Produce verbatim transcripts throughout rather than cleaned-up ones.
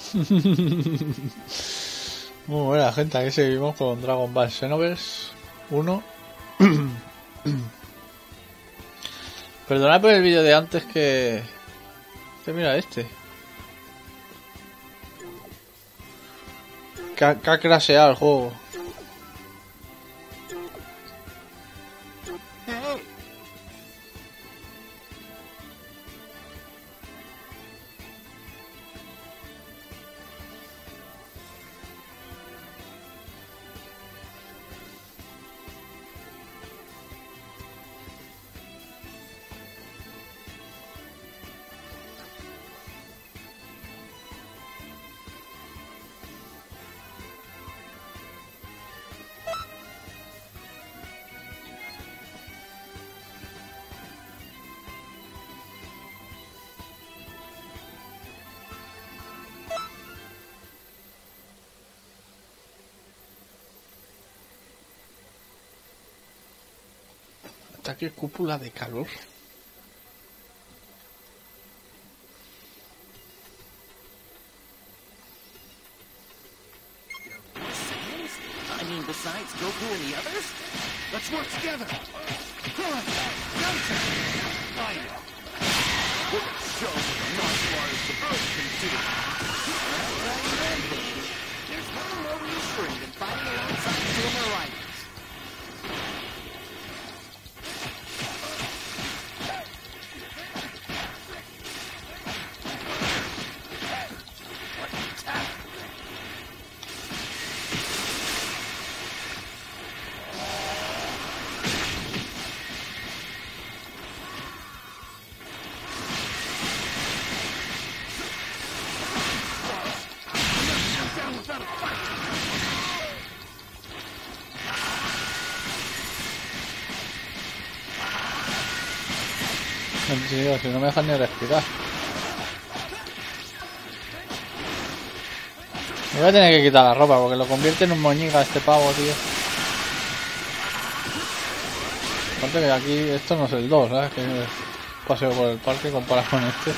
Muy buena gente, aquí seguimos con Dragon Ball Xenoverse uno. Perdonad por el vídeo de antes que... que mira este. Que ha, que ha crasheado el juego. Ataque cúpula de calor. I mean, besides Goku and the others? Let's work together. Come on, Yamcha. Fight it. We're gonna show what the martial arts the Earth can do. Alright then, baby. There's nothing more reassuring than fighting alongside Silver Riders. Tío, si no me dejan ni respirar. Me voy a tener que quitar la ropa porque lo convierte en un moñiga este pavo, tío. Aparte que aquí esto no es el dos, ¿sabes? Que es paseo por el parque comparado con este.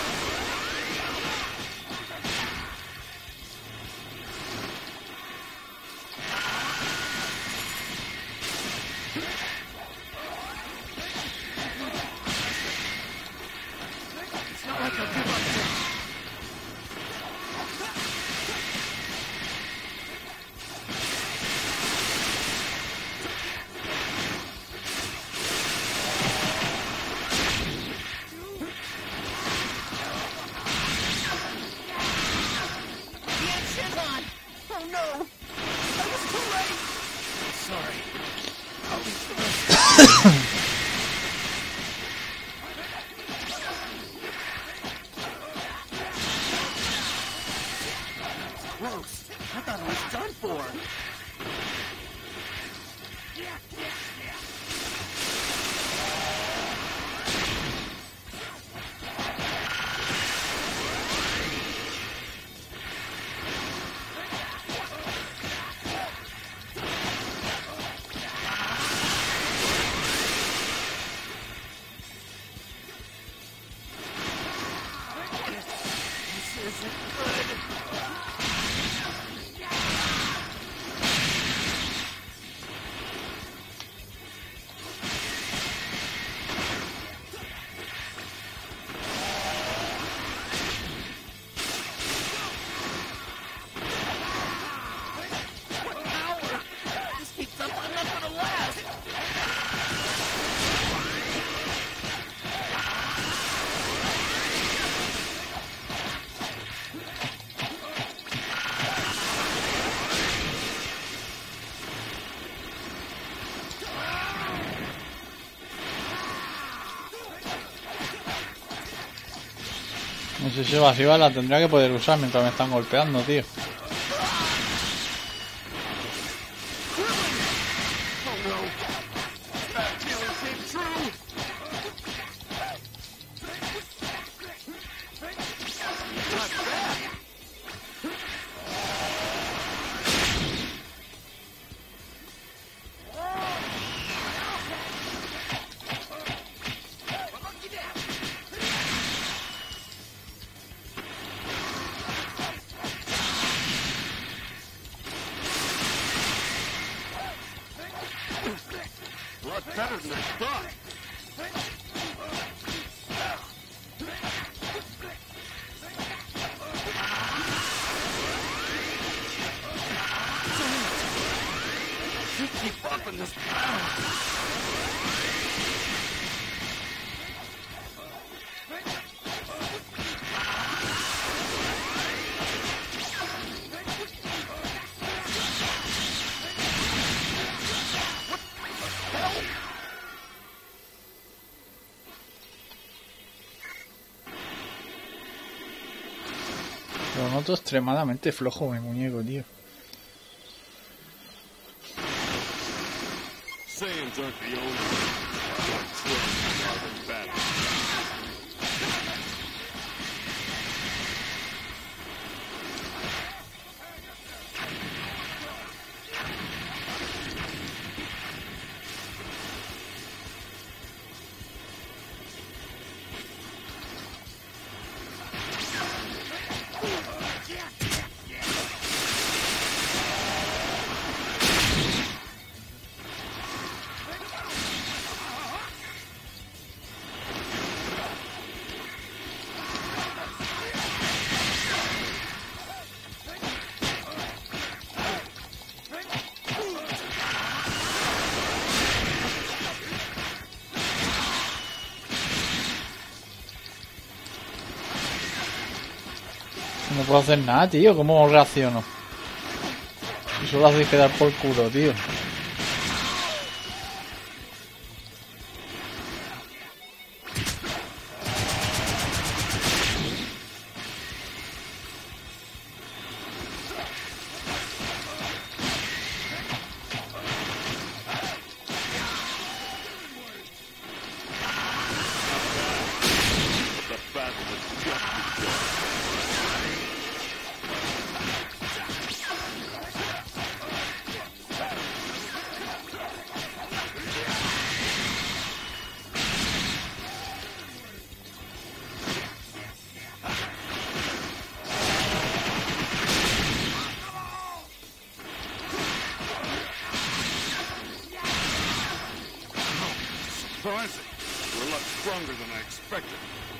No sé si evasiva la tendría que poder usar mientras me están golpeando, tío. lot better than I thought. Keep up in this battle. Lo noto extremadamente flojo mi muñeco, tío. Saiyans aren't the only ones who are in battle. No puedo hacer nada, tío. ¿Cómo reacciono? Y solo hacéis quedar por culo, tío. Surprising. We're a lot stronger than I expected.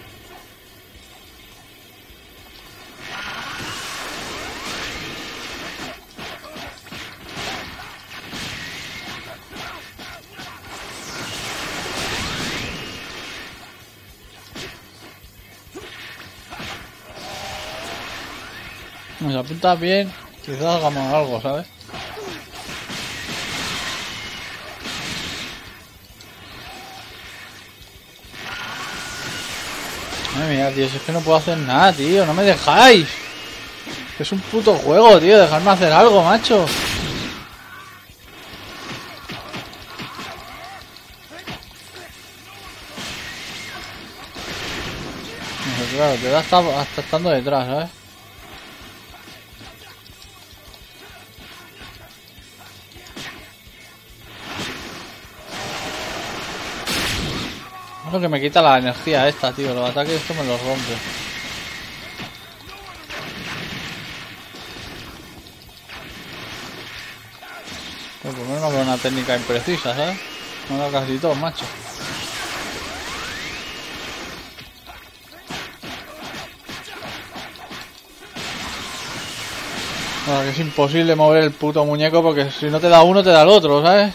Nos apunta bien. Quizás hagamos algo, ¿sabes? Madre mía, tío, si es que no puedo hacer nada, tío, no me dejáis. Es un puto juego, tío, dejadme hacer algo, macho. No sé, claro, te da hasta, hasta estando detrás, ¿sabes? Es lo que me quita la energía esta, tío. Los ataques esto me los rompe. Pero por lo menos no veo una técnica imprecisa, ¿sabes? No da casi todo, macho. Bueno, que es imposible mover el puto muñeco porque si no te da uno te da el otro, ¿sabes?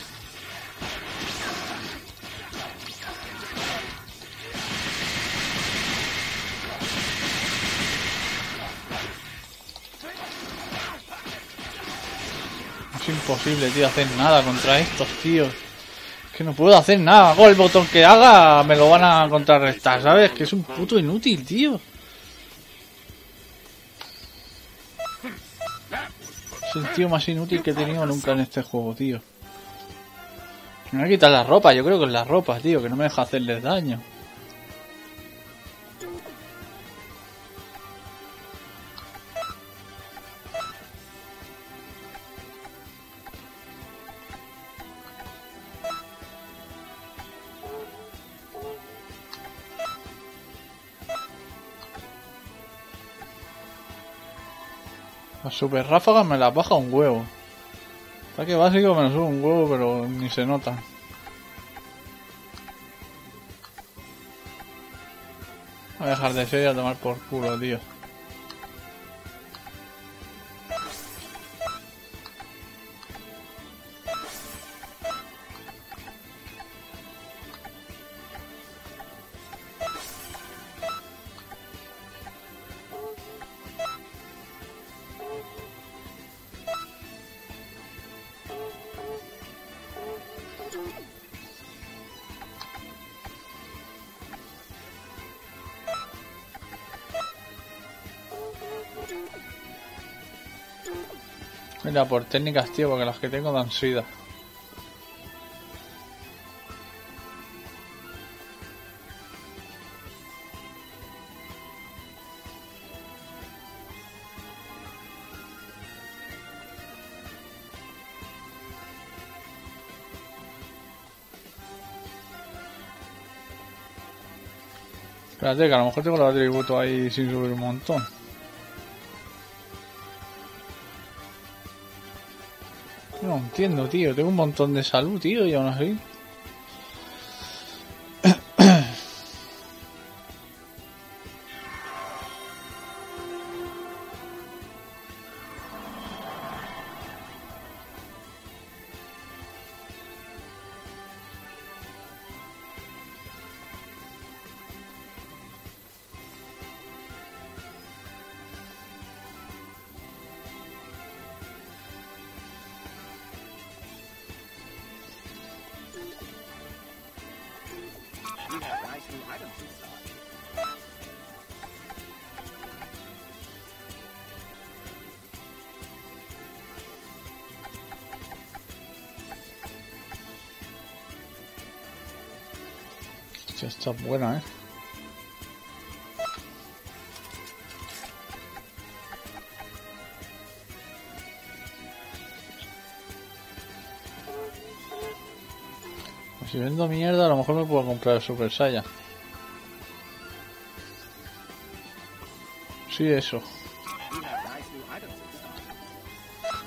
Es imposible, tío, hacer nada contra estos, tío. Es que no puedo hacer nada. Hago el botón que haga, me lo van a contrarrestar, ¿sabes? Que es un puto inútil, tío. Es el tío más inútil que he tenido nunca en este juego, tío. Me voy a quitar la ropa, yo creo que es la ropa, tío, que no me deja hacerles daño. Las super ráfagas me las baja un huevo. Ataque básico me lo sube un huevo, pero ni se nota. Voy a dejar de ser y a tomar por culo, tío. Mira, por técnicas, tío, porque las que tengo dan sida. Espérate, que a lo mejor tengo los atributos ahí sin subir un montón. No entiendo, tío. Tengo un montón de salud, tío, y aún así. We have nice new items in stock. Hostia, está buena, eh. Si vendo mierda, a lo mejor me puedo comprar el Super Saiyan. Sí, eso. We have nice new items in stock.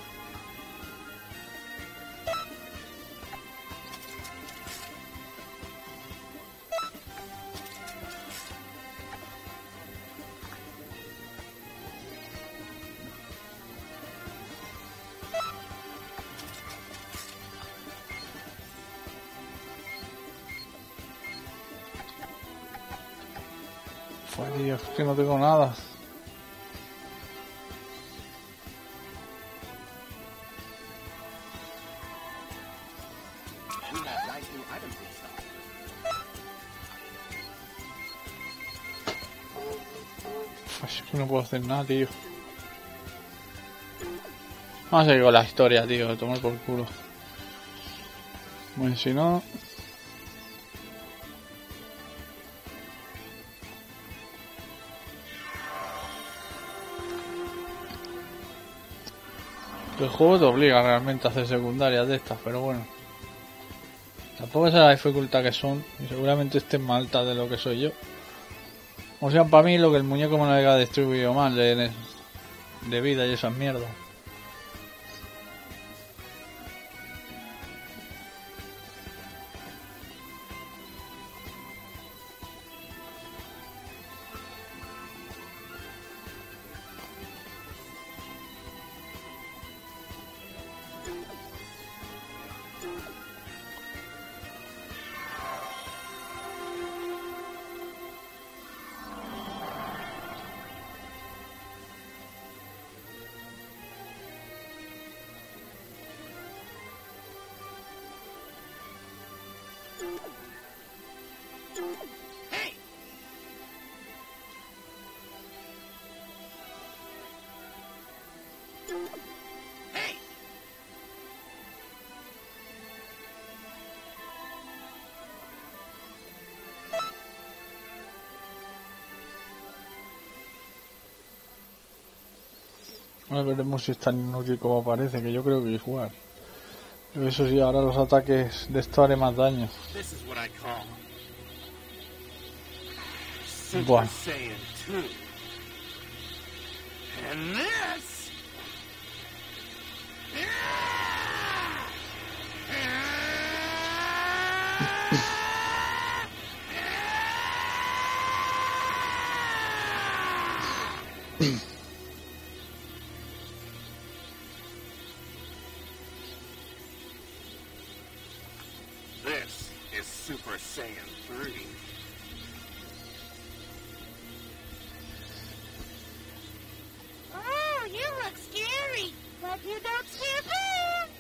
Pues tío, es que no tengo nada. We have nice new items in stock. Pues es que no puedo hacer nada, tío. Vamos a seguir con la historia, tío. Tomar por culo. Bueno, si no... El juego te obliga realmente a hacer secundarias de estas, pero bueno. Tampoco es la dificultad que son, y seguramente estén más altas de lo que soy yo. O sea, para mí lo que el muñeco me lo haya distribuido mal de, de vida y esas mierdas. Hey! Hey! Ahora veremos si es tan inútil como parece, que yo creo que igual. Pero eso sí, ahora los ataques de esto haré más daño. This is what I call Super Buah. Saiyan two. And this This is Super Saiyan three. Oh, you look scary. But you don't scare me.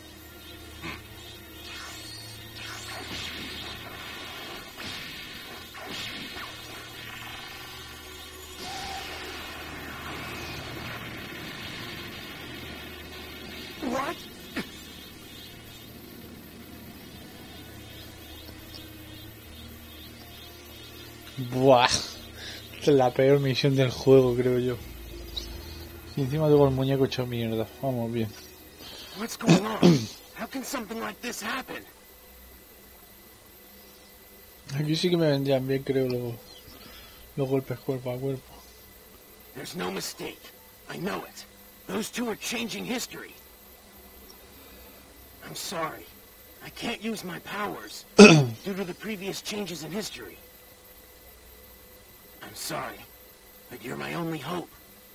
What? Buah. Esta es la peor misión del juego, creo yo. Y encima tengo el muñeco hecho mierda. Vamos bien. What's going on? How can something like this happen? Aquí sí que me vendrían bien, creo, los, los golpes cuerpo a cuerpo. There's no mistake. I know it. Those two are changing history. I'm sorry. I can't use my powers due to the previous changes in history. I'm sorry, but you're my only hope.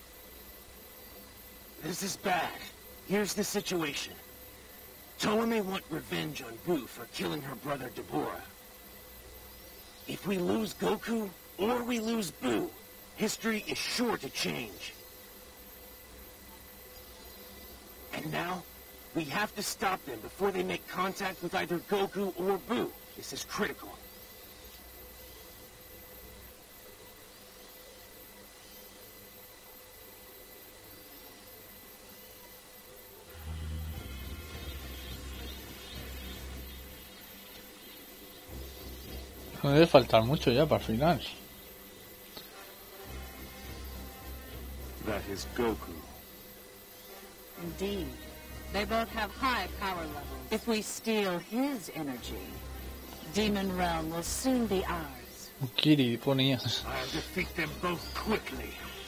This is bad. Here's the situation. Toa may want revenge on Boo for killing her brother Deborah. If we lose Goku, or we lose Boo, history is sure to change. And now, we have to stop them before they make contact with either Goku or Boo. This is critical. No debe faltar mucho ya para el final. That is Goku. Indeed. They both have high power levels. If we steal his energy, Demon Realm will soon be ours. Kiri ponía. I'll defeat them both quickly.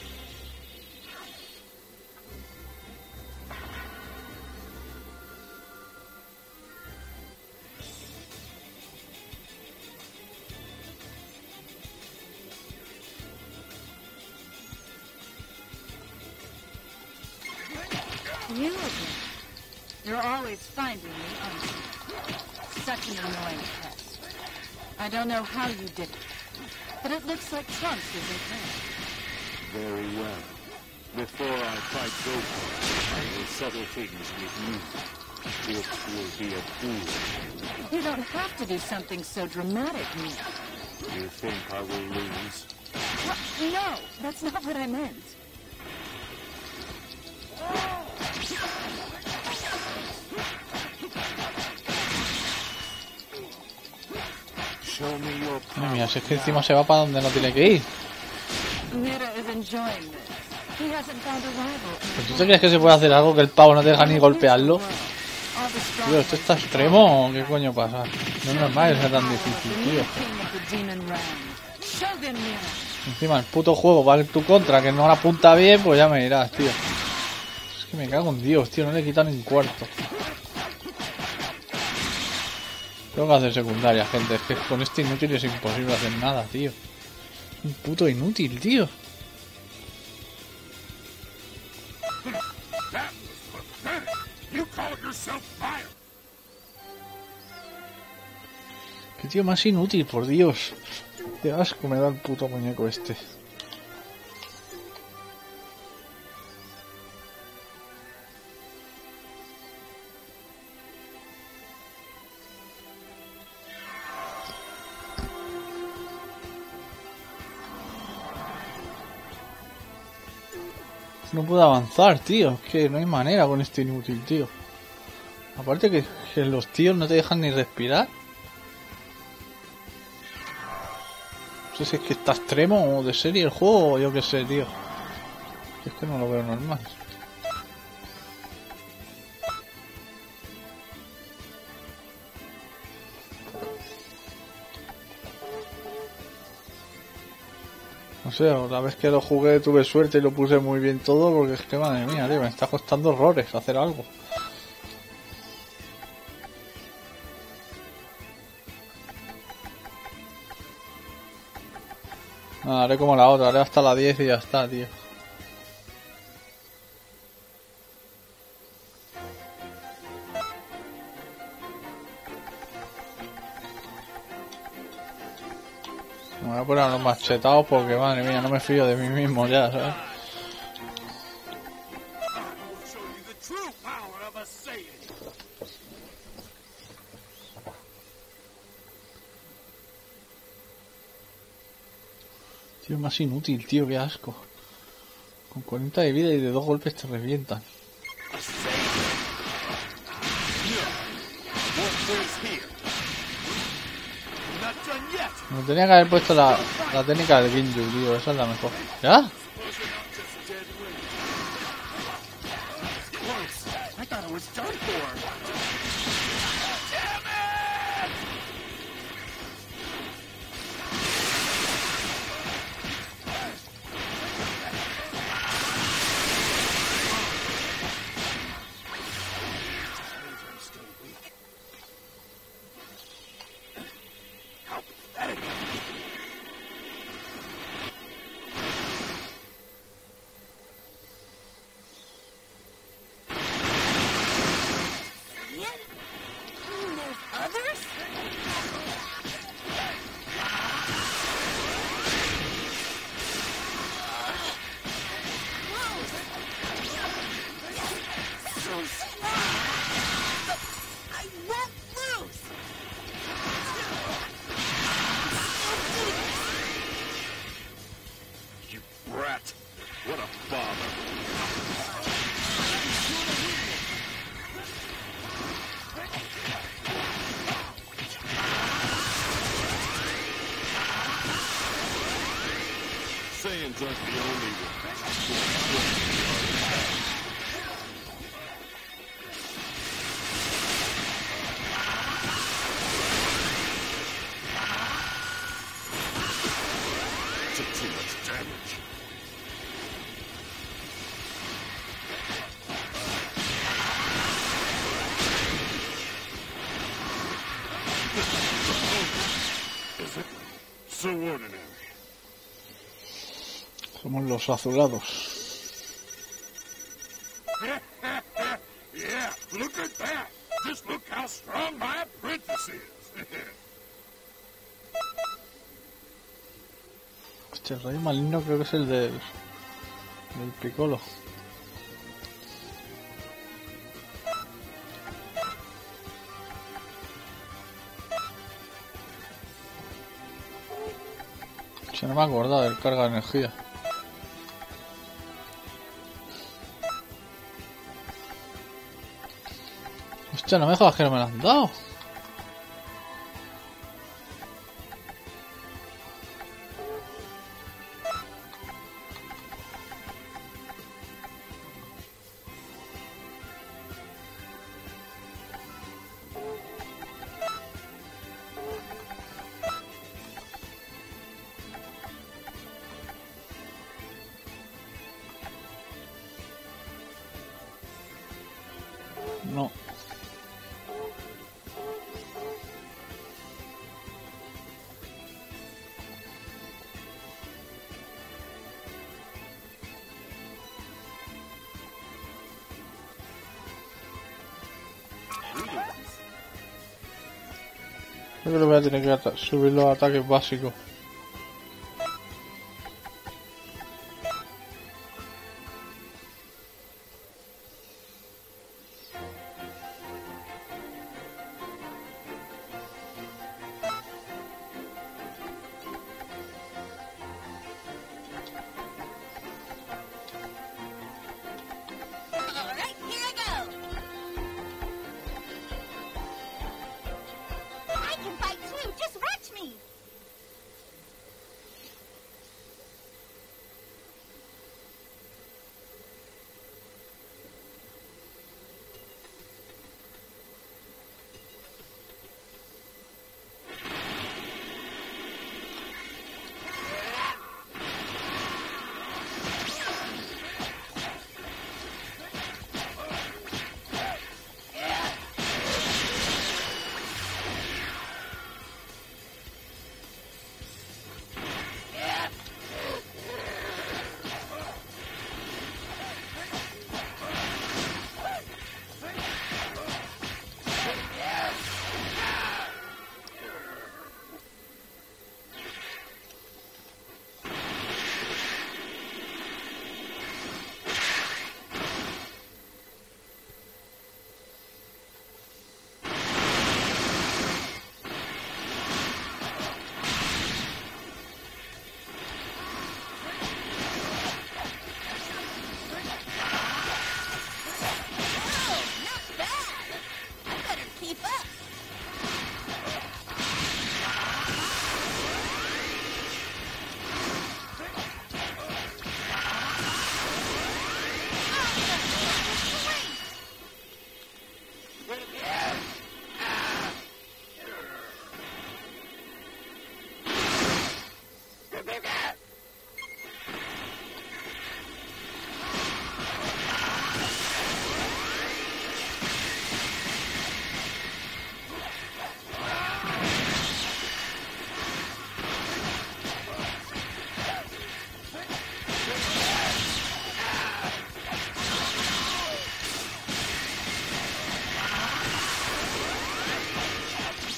You again. You're always finding me, aren't you? Such an annoying pest. I don't know how you did it, but it looks like Trunks isn't there. Very well. Before I fight Goku, I will settle things with you. It will be a duel. You don't have to do something so dramatic, Mia. You think I will lose? What? No, that's not what I meant. Show me your Ay, mira, si es que power encima se va para donde no tiene que ir. Mira is enjoying this. He hasn't found a rival. ¿Pero tú te crees que se puede hacer algo que el pavo no te deja ni golpearlo? Tío, ¿esto está extremo o qué coño pasa? No es normal que sea tan difícil, tío. Encima el puto juego va en tu contra, que no la apunta bien, pues ya me dirás, tío. Es que me cago en Dios, tío, no le he quitado ni un cuarto. Tengo que hacer secundaria, gente. Es que con este inútil es imposible hacer nada, tío. Un puto inútil, tío. You call yourself fire? Qué tío más inútil, por Dios. Qué asco me da el puto muñeco este. No puedo avanzar, tío. Es que no hay manera con este inútil, tío. Aparte que, que los tíos no te dejan ni respirar. No sé si es que está extremo o de serie el juego o yo qué sé, tío. Es que no lo veo normal. No sé, la vez que lo jugué tuve suerte y lo puse muy bien todo, porque es que madre mía, tío, me está costando horrores hacer algo. Nada, haré como la otra, haré hasta la diez y ya está, tío. Me voy a poner a los machetados porque, madre mía, no me fío de mí mismo ya, ¿sabes? We'll show you the true power of a Saiyan. Tío, más inútil, tío, qué asco. Con cuarenta de vida y de dos golpes te revientan. A Saiyan. No. More players here. Not done yet. Me tenía que haber puesto la, la técnica del Ginju, tío, esa es la mejor. ¿Ya? Close. I thought it was done for. Damn it! I'm still weak. How pathetic. Yeah? You mean there's others? Whoa! So strong! But I won't lose! You brat. What a bother. Saiyans aren't the only ones. Took too much damage. Is it? So ordinary. Somos los azulados. Yeah, look at that. Just look how strong my apprentice is. Hostia, el rey maligno creo que es el del, del Piccolo. Si no me acuerdo del carga de energía. Hostia, no me jodas que no me lo han dado. No. Creo que lo voy a tener que ata- subir los ataques básicos. Alright, here I go! I can fight too! Just watch me!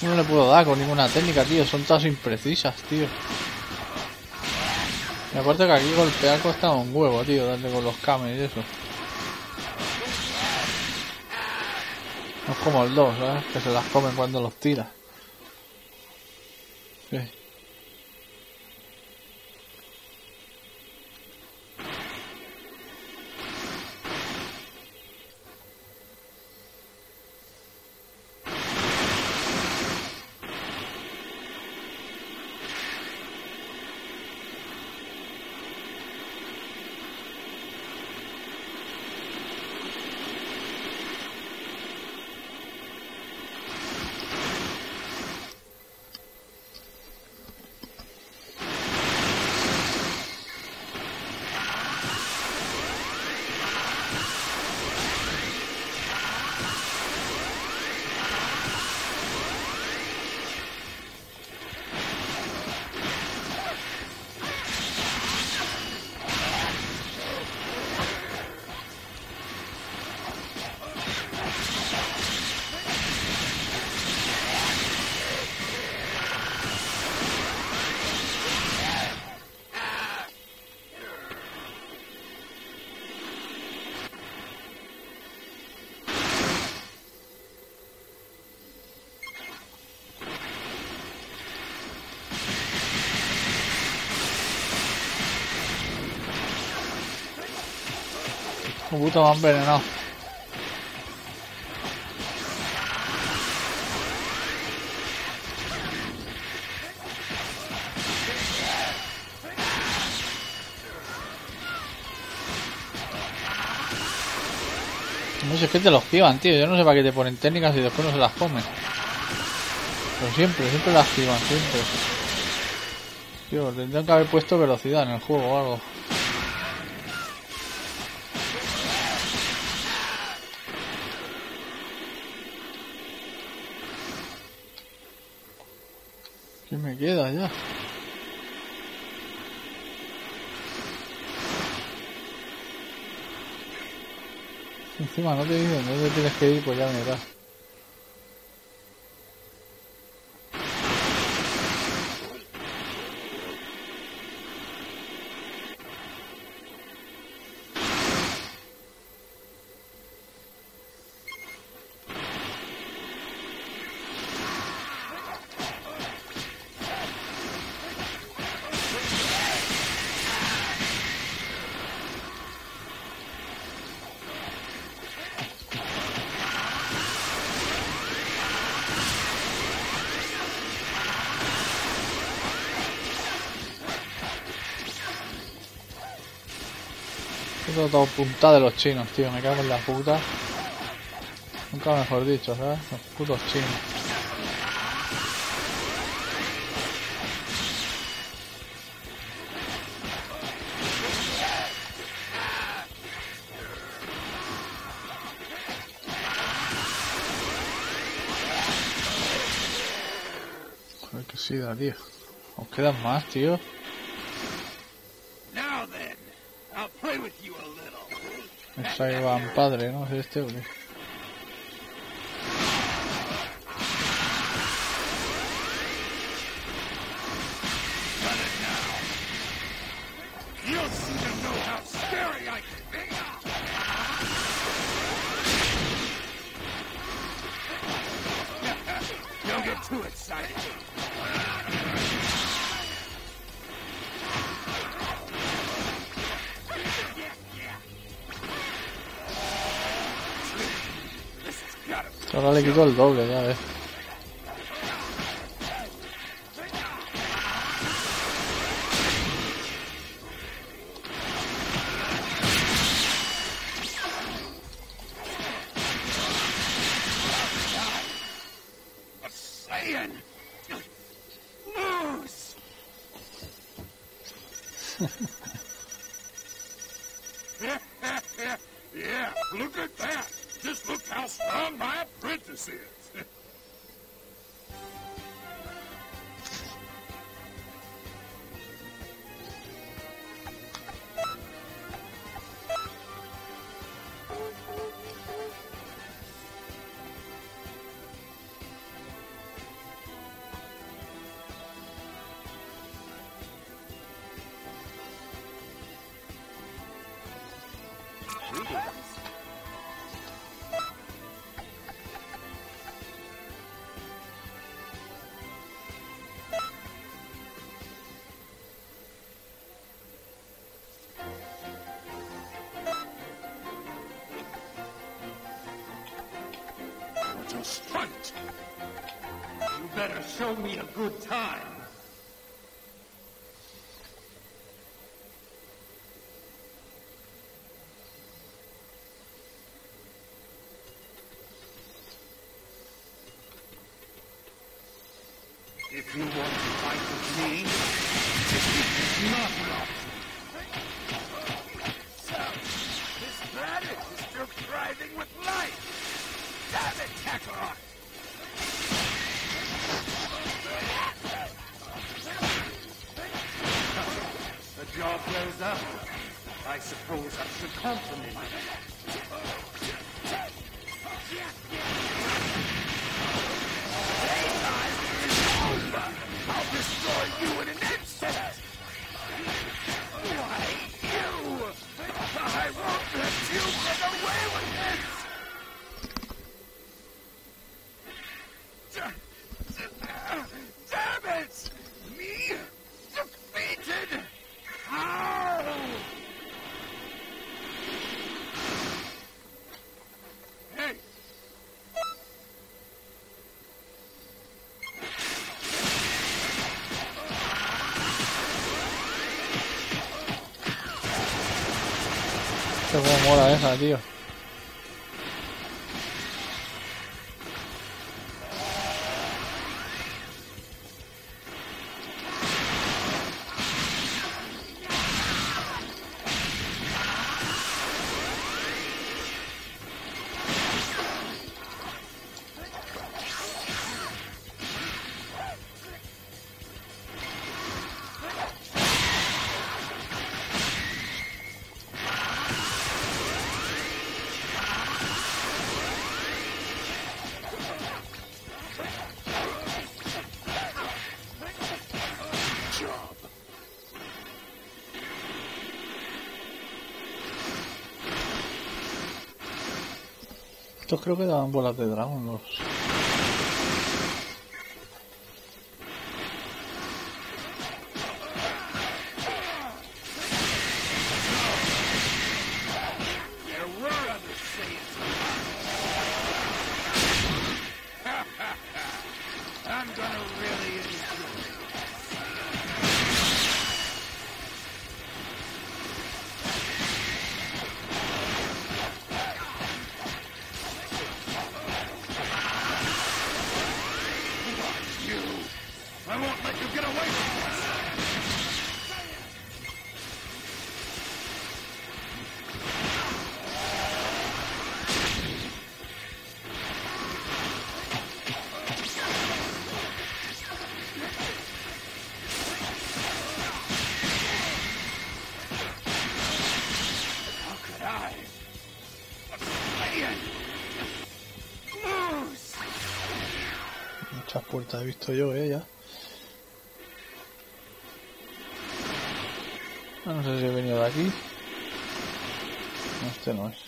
No le puedo dar con ninguna técnica, tío. Son todas imprecisas, tío. Y aparte que aquí golpear cuesta un huevo, tío. Darle con los kames y eso. No es como el dos, ¿sabes? Que se las comen cuando los tiras. Sí. Un puto me han envenenado. No sé, es que te los esquivan, tío. Yo no sé para qué te ponen técnicas y después no se las comen. Pero siempre, siempre las esquivan, siempre. Tío, tendrían que haber puesto velocidad en el juego o algo. ¿Qué me queda ya? Encima no te dicen dónde tienes que ir, pues ya me verás. Esto todo punta de los chinos, tío. Me cago en la puta. Nunca mejor dicho, ¿sabes? Los putos chinos. Joder, que sí da, tío. Os quedan más, tío. Now then, I'll play with you a little. Es Ivan padre, ¿no? Es este, ¿o qué? You'll soon know how scary I can be. Don't get too excited. This has gotta be. Ahora le quito el doble, ya ves. A Saiyan. Lose. Yeah, look at that. Just look how strong my apprentice is. Greetings. What a stunt! You better show me a good time. If you want to fight with me, defeat is not an option. So, this planet is still thriving with life. Damn it, Kakarot! The job goes up. I suppose I should compliment you. I'll destroy you in an instant! Why, you! I won't let you get away with this! Damn it! Me? Defeated? How? Hey! Qué como mola esa, tío. Estos creo que daban bolas de dragón los... I'm gonna really enjoy it. You! I won't let you get away from this! Muchas puertas he visto yo, eh, ya. Ah, no sé si he venido de aquí. No, este no es.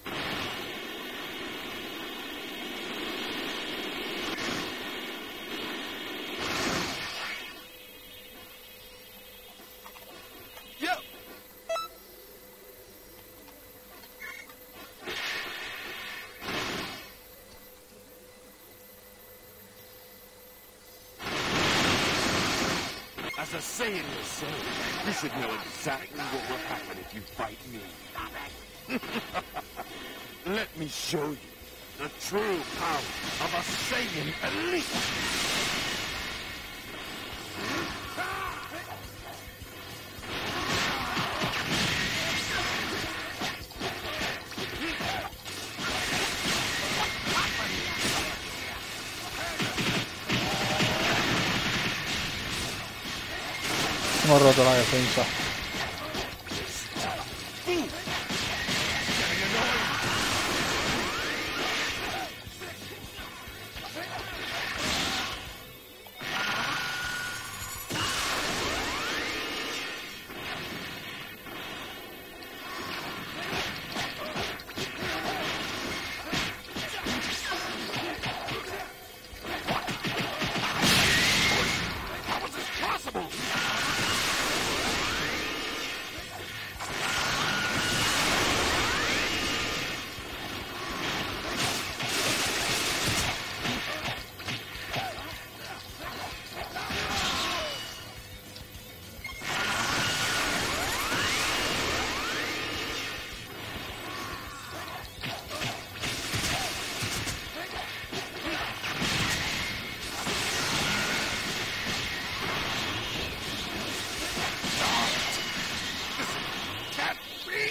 As a Saiyan yourself, you should know exactly what will happen if you fight me. Let me show you the true power of a Saiyan elite. Hemos roto la defensa.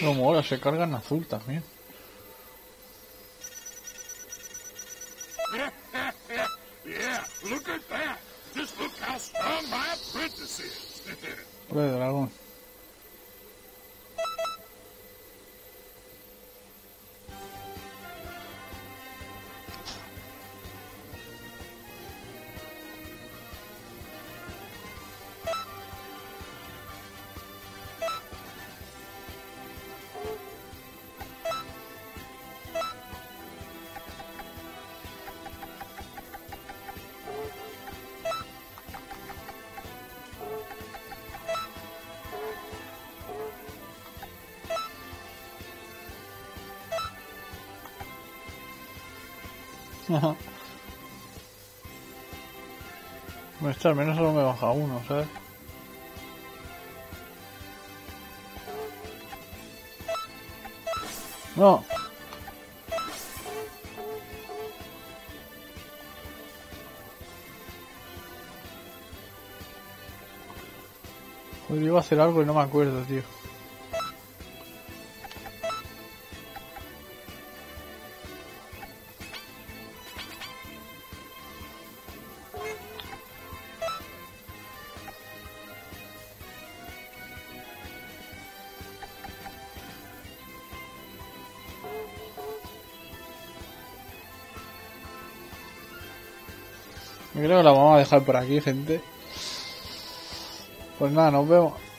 No mola, se carga en azul también. Yeah, look at that. Just look how strong my apprentice is. Hombre de dragón. Ajá. Este al menos solo me baja uno, ¿sabes? No. Joder, iba a hacer algo y no me acuerdo, tío. Yo creo que la vamos a dejar por aquí, gente. Pues nada, nos vemos.